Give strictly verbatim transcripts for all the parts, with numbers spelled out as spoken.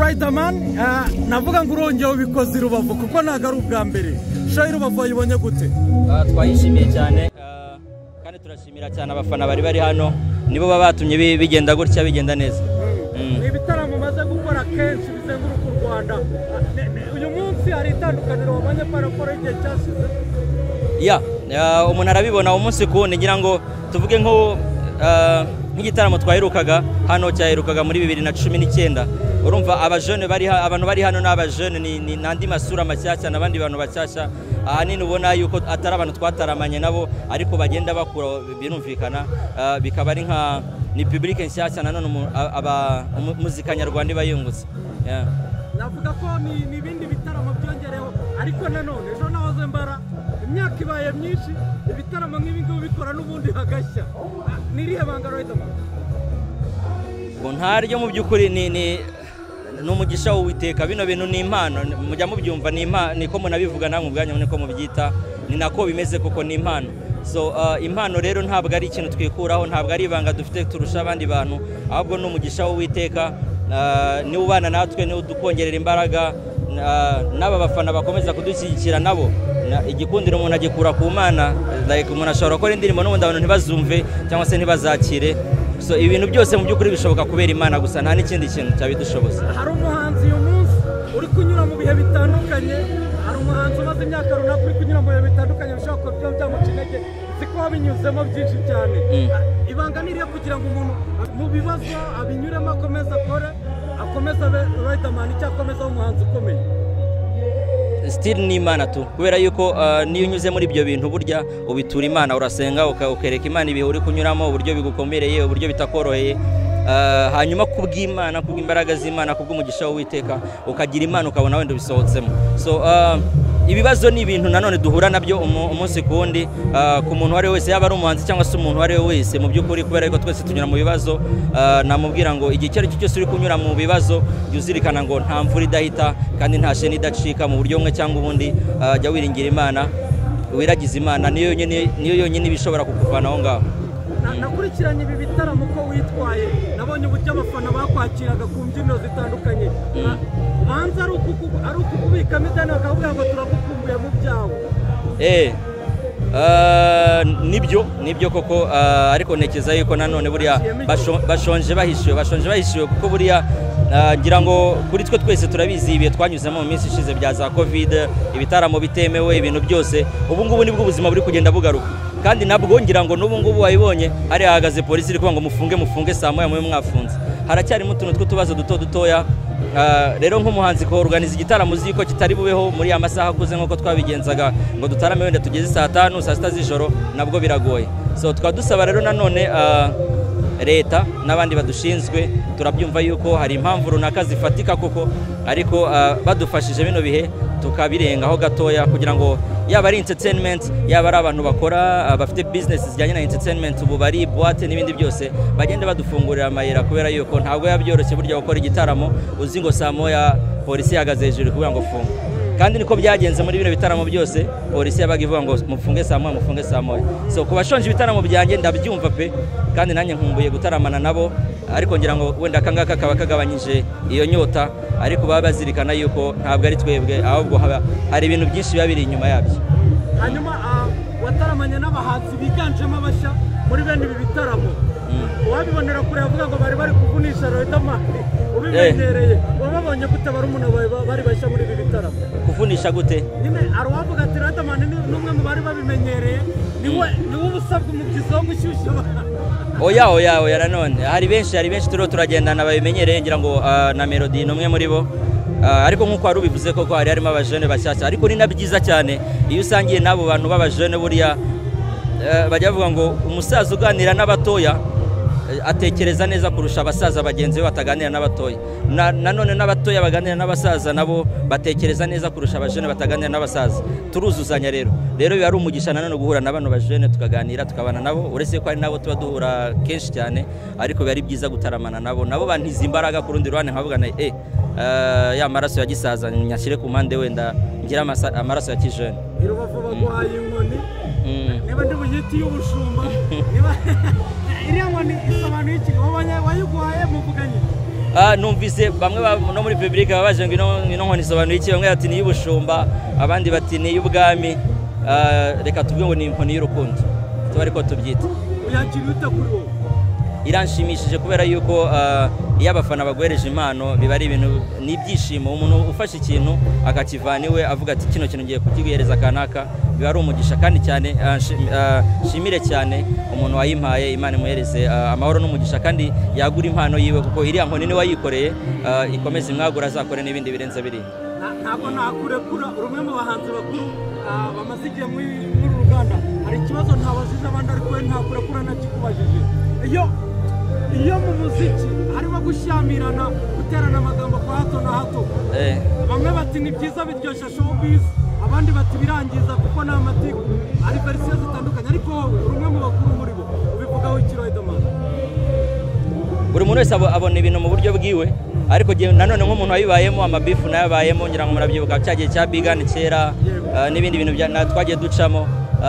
Riderman navuga ngo urongeye ubikoze Rubavu kuko ntago ari ubwa mbere shayi Rubavu yibonye gute twayishimiye cyane kandi turashimira cyane abafana bari bari hano nibo baba batumye bigenda gutya bigenda neza ni bitaramo maze gukora kenshi bizenguruka u Rwanda uyu munsi hari itandukaniro wabanye paraporo igihe cyashize ya umuntu arabibona umunsi ku ngira ngo tuvuge nko nk'igitaramo twaherukaga hano cyaherukaga muri bibiri na cumi n'icyenda urumva abajene bari abantu bari hano n'abajene ni nandi masura mashyashya nabandi bantu bacyashya ahanini ubona yuko atari abantu twataramanye nabo ariko bagenda bakura birumvikana bikaba ari nka ni public nshyashya nanone aba muzika nyarwanda bayungutse navuga ko ni ibindi bitaramo byongereho ariko nanone ejo nahoze mbara imyaka ibaye myinshi ibitaramo nk'ibi ngibi bikora n'ubundi hagashya nirihe banga Riderman bo ntaryo mu by'ukuri ni ni n'umugisha w'Uwiteka bino bintu ni impano mujya mubyumva ni impano niko munabivuga namwe ubwanyu niko mubyita ni nako bimeze kuko ni impano so impano rero ntabwo ari ikintu twikuraho ntabwo ari ibanga dufite turusha abandi bantu ahubwo n'umugisha w'Uwiteka ni ubana natwe ni udukongerera imbaraga n'aba bafana bakomeza kudushyigikira nabo igikundiro umuntu agikura ku Mana like umuntu ashobora gukora indirimbo n'ubundi abantu ntibazumve cyangwa se ntibazakire so ibintu byose mu by'ukuri bishoboka kubera Imana gusa nta n'ikindi kintu cyabidushoboza hari umuhanzi uyu munsi uri kunyura mu bihe bitandukanye hari umuhanzi umaze imyaka runaka uri kunyura mu bihe bitandukanye bishobora kuba byamuca intege ziko binyuzemo byinshi cyane ibanga niriyo kugira ngo umuntu mu bibazo abinyuremo akomeza akore akomeza Riderman icyo akomeza umuhanzi ukomeye still ni Imana tu kubera yuko niyo unyuze muri ibyo bintu burya ubitura Imana urasenga ukereka Imana ibihe uri kunyuramo uburyo bigukomereye uburyo bitakoroheye hanyuma kubw'Imana kubw'imbaraga z'Imana kubw'umugisha w'Uwiteka ukagira Imana ukabona wenda bisohotsemo so ibibazo ni ibintu nanone duhura nabyo umunsi kundi ku muntu wari wese yaba ari umuhanzi cyangwa se umuntu wari wese mu by'ukuri kubera yuko twese tunyura mu bibazo namubwira ngo igihe cyari cyo cyose uri kunyura mu bibazo yuzirikana ngo nta mvura idahita kandi nta sheni idacika mu buryo bumwe cyangwa ubundi jya wiringira Imana wiragiza Imana niyo yonyine niyo yonyine ibishobora kukuvana aho ngaho nakurikiranye ibi bitaramo ko witwaye nabonye uburyo abafana bakwakiraga ku mbyino zitandukanye banza ari ukukubikamo ideni bakavuga ngo turagukumbuye mu byawe eh nibyo nibyo koko ariko ntekeza yuko nanone buriya bashonje bahishiwe bashonje bahishiwe kuko buriya ngira ngo kuri twe twese turabizi ibihe twanyuzemo mu minsi ishize bya za covid ibitaramo bitemewe ibintu byose ubu ngubu nibwo ubuzima buri kugenda bugaruka kandi nabwo ngira ngo n'ubu ngubu wayibonye hari hahagaze polisi iri kuvuga ngo mufunge mufunge saa moya mwe mwafunze haracyarimo utuntu tw'utubazo duto dutoya rero nk'umuhanzi ko organize igitaramo uzi ko kitari bubeho muri ya masaha akuze nk'uko twabigenzaga ngo dutarame wenda tugeze saa tanu saa sita z'ijoro nabwo biragoye so twadusaba rero nanone leta n'abandi badushinzwe turabyumva yuko hari impamvu runaka zifatika koko ariko badufashije bino bihe tukabirengaho gatoya kugira ngo yaba ari entertainment yaba ari abantu bakora bafite business zijyanye na entertainment ubu bari boîte n'ibindi byose bagende badufungurira amayira kubera yuko ntabwo yabyoroshye burya gukora igitaramo uzi ngo saa moya polisi yahagaze hejuru kugira ngo funge kandi niko byagenze muri bino bitaramo byose polisi yabaga ivuga ngo mufunge saa moya mufunge saa moya so kubashonje ibitaramo byanjye ndabyumva pe kandi nanjye nkumbuye gutaramana nabo ariko ngira ngo wenda kangaka kaba kagabanyije iyo nyota ariko baba bazirikana yuko ntabwo ari twebwe ahubwo hari ibintu byinshi biba biri inyuma yabyo hanyuma wataramanye n'abahanzi biganjemo abashya muri bene ibi bitaramo wabibonera kure yavuga ngo bari bari kuvunisha Riderman ubimenyereye wababonye gute barumuna bari bashya muri ibi bitaramo kuvunisha gute nyine ari wavuga ati Riderman n'umwe mu bari babimenyereye niwe niwe ubusabwa umubyizi wo gushyushya oya oya oya nanone hari benshi hari benshi turiho turagendana babimenyereye ngira ngo na Melody n'umwe muri bo ariko nk'uko wari ubivuze koko hari harimo abajene bashyashya ariko ni nabyiza cyane iyo usangiye n'abo bantu b'abajene buriya bajya bavuga ngo umusaza uganira n'abatoya atekereza neza kurusha abasaza bagenzi be bataganira n'abatoya nanone n'abatoya baganira n'abasaza nabo batekereza neza kurusha abajene bataganira n'abasaza turuzuzanya rero rero biba ari umugisha nanone guhura na bano bajene tukaganira tukabana nabo uretse ko ari nabo tuba duhura kenshi cyane ariko biba ari byiza gutaramana nabo nabo bantiza imbaraga ku rundi ruhande nkavuga na eh ya maraso ya gisaza nyashyire ku mpande wenda ngira amaraso ya kijene Rubavu bagwaye inkoni niba ndi buyiti y'ubushumba niba iriya nkoni isobanuye iki wayiguhaye muvuganye Ah, numvise bamwe no muri public babaje ngo ino ino nkoni sobanura iki, bamwe bati ni y'ubushumba, abandi bati ni y'ubwami. Reka tuvuge ngo ni inkoni y'urukundo, tuba ariko tubyita. Uyakira ute kuri wowe? Iranshimishije kubera yuko iyo abafana baguhereje impano biba ari ibintu n'ibyishimo. Umuntu ufashe ikintu akakivana iwe avuga ati kino kintu ngiye kukiguhereza kanaka, biba ari umugisha. Kandi cyane shimire cyane umuntu wayimpaye, Imana imuhereze amahoro n'umugisha kandi yagura impano yiwe, kuko iriya nkoni ni wayikoreye, ikomeze imwagura azakore n'ibindi birenze biri. Ntabwo nakurekura, rumwe mu bahanzi bakuru bamaze igihe muri uru ruganda, hari ikibazo ntabajije abandi ariko we ntakurekura nakikubajije. iyo iyo mu muziki harimo gushyamirana, guterana amagambo kwa hato na hato, bamwe bati ni byiza biryoshya showbiz, abandi bati birangiza kuko ni amatiku, ari verisiyo zitandukanye, ariko wowe rumwe mu bakuru muri bo ubivugaho iki Riderman? Buri muntu wese abona ibintu mu buryo bwiwe, ariko nanone nk'umuntu wabibayemo, amabifu nayabayemo, ngira ngo murabyibuka cya gihe cya Bigani kera n'ibindi bintu twagiye ducamo,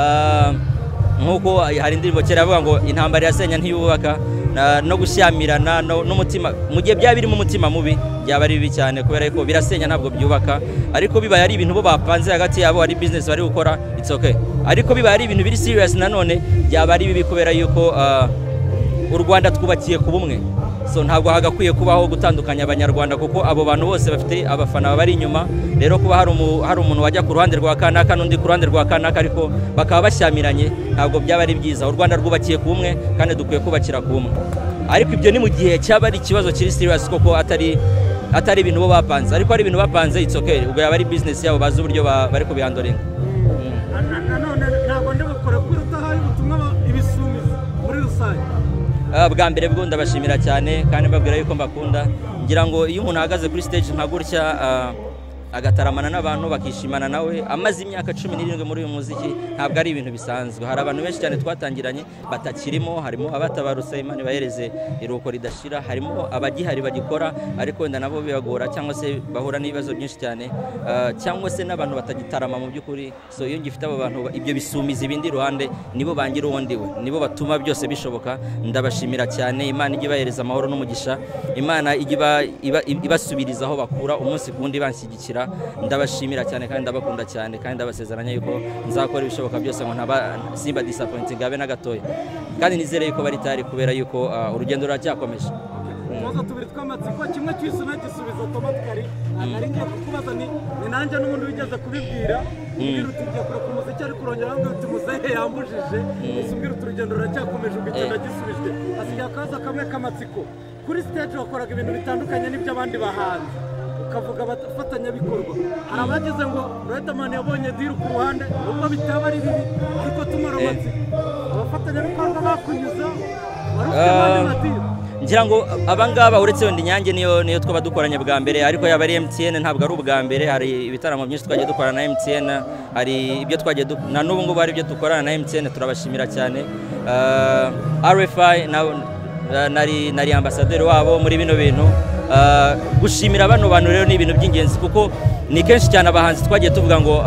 nkuko hari indirimbo kera avuga ngo intambara yasenya ntiyubaka, no gushyamirana n'umutima mu gihe byaba birimo umutima mubi byaba ari bibi cyane, kubera ko birasenya ntabwo byubaka. Ariko bibaye ari ibintu bo bapanze hagati yabo, ari business bari gukora, it's okay. Ariko bibaye ari ibintu biri serious nanone byaba ari bibi, kubera yuko u Rwanda twubakiye ku bumwe, so ntabwo hagakwiye kubaho gutandukanya abanyarwanda, kuko abo bantu bose bafite abafana bari inyuma. Rero kuba hari hari umuntu wajya ku ruhande rwa kanaka n'undi ku ruhande rwa kanaka ariko bakaba bashyamiranye, ntabwo byaba ari byiza. U Rwanda rwubakiye ku bumwe kandi dukwiye kubakira ku bumwe, ariko ibyo ni mu gihe cyaba ari ikibazo kiri serious, koko atari atari ibintu bo bapanze. Ariko ari ibintu bapanze, it's okay, ubwo yaba ari business yabo, bazi uburyo bari kubihandoringa. Nanone ntabwo ndi gukora kuri utahaye ubutumwa ibisumizi muri rusange. Bwa mbere bwo ndabashimira cyane kandi mbabwira yuko mbakunda. Ngira ngo iyo umuntu ahagaze kuri stage nka gutya agataramana n'abantu bakishimana nawe, amaze imyaka cumi n'irindwi muri uyu muziki, ntabwo ari ibintu bisanzwe. Hari abantu benshi cyane twatangiranye batakirimo, harimo abatabaruse, Imana ibahereze iruko ridashira, harimo abagihari bagikora ariko wenda nabo bibagora cyangwa se bahura n'ibibazo byinshi cyane, cyangwa se n'abantu batagitarama mu by'ukuri. So iyo ngifite abo bantu, ibyo bisumiza ibindi ruhande, nibo bangira uwundi we, nibo batuma byose bishoboka. Ndabashimira cyane, Imana ijye ibahereza amahoro n'umugisha, Imana ijye ibasubiriza aho bakura umunsi ku wundi banshyigikira. Ndabashimira cyane kandi ndabakunda cyane, kandi ndabasezeranya yuko nzakora ibishoboka byose ngo ntaba simba disappointing abe na gatoya, kandi nizere yuko bari tari, kubera yuko urugendo ruracyakomeje. Muzo tubiri twamatsiko, kimwe cy'isi nagisubiza automatically, nari ngiye kukubaza ni nanjye n'ubundi wigeze kubibwira, ubwira utugiye kure ku muziki ariko urongera ngo tumuzehe yambujije, usubwira urugendo ruracyakomeje, ugenda gisubijwe. Asigaye akaza kamwe kamatsiko, kuri stage wakoraga ibintu bitandukanye n'ibyo abandi bahanzi, ukavuga abafatanyabikorwa. Hari abagize ngo Riderman yabonye deal ku ruhande, ubwo bitaba ari bibi, ariko tumara amatsiko abafatanyabikorwa bakunyuza warufite abandi madiro. Ngira ngo abangaba uretse wenda Inyange niyo niyo twaba dukoranye bwa mbere, ariko yaba ari M T N ntabwo ari ubwa mbere. Hari ibitaramo byinshi twagiye dukorana na M T N, hari ibyo twagiye na n'ubu ngubu hari ibyo dukorana na M T N, turabashimira cyane. R F I nari nari ambassadeur wabo muri bino bintu. Gushimira bano bantu rero ni ibintu by'ingenzi, kuko ni kenshi cyane abahanzi twagiye tuvuga ngo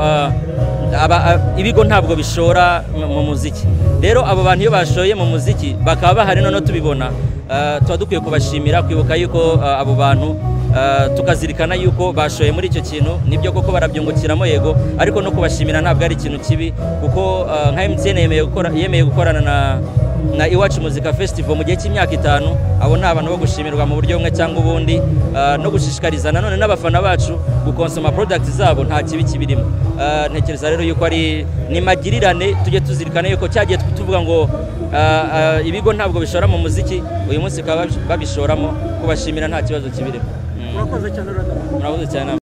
ibigo ntabwo bishora mu muziki. Rero abo bantu iyo bashoye mu muziki bakaba bahari none tubibona, tuba dukwiye kubashimira, kwibuka yuko abo bantu tukazirikana yuko bashoye muri icyo kintu. Nibyo koko barabyungukiramo yego, ariko no kubashimira ntabwo ari ikintu kibi, kuko nka M T N yemeye gukora yemeye gukorana na na Iwacu Muzika Festival mu gihe cy'imyaka itanu. Abo ni abantu bo gushimirwa mu buryo bumwe cyangwa ubundi, no gushishikariza nanone n'abafana bacu gukonsoma product zabo, nta kibi kibirimo. Ntekereza rero yuko ari ni magirirane, tujye tuzirikana yuko cyagiye tuvuga ngo ibigo ntabwo bishora mu muziki, uyu munsi bakaba babishoramo. Kubashimira nta kibazo kibirimo. Murakoze cyane. Murakoze cyane.